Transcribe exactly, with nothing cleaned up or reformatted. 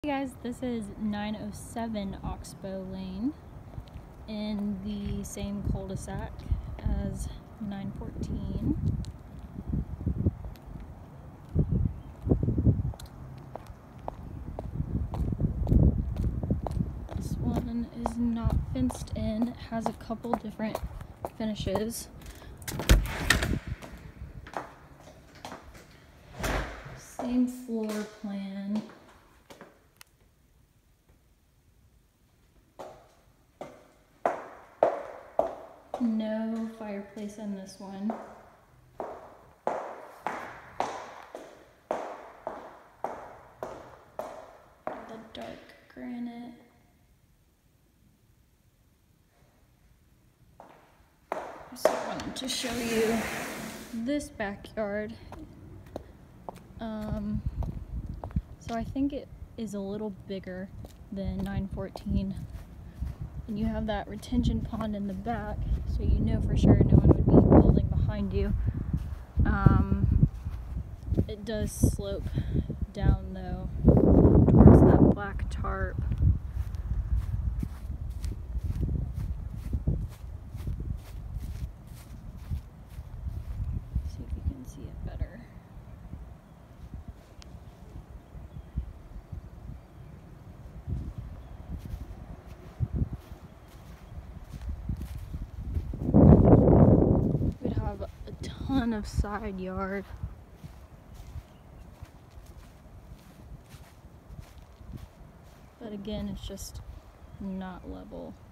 Hey guys, this is nine oh seven Oxbow Lane in the same cul-de-sac as nine fourteen. This one is not fenced in. It has a couple different finishes. Same floor plan. No fireplace in this one. The dark granite. Just wanted to show you this backyard. Um, so I think it is a little bigger than nine fourteen. And you have that retention pond in the back, so you know for sure no one would be building behind you. Um, it does slope down though towards that black tarp. See if you can see it better. Ton of side yard. But again, it's just not level.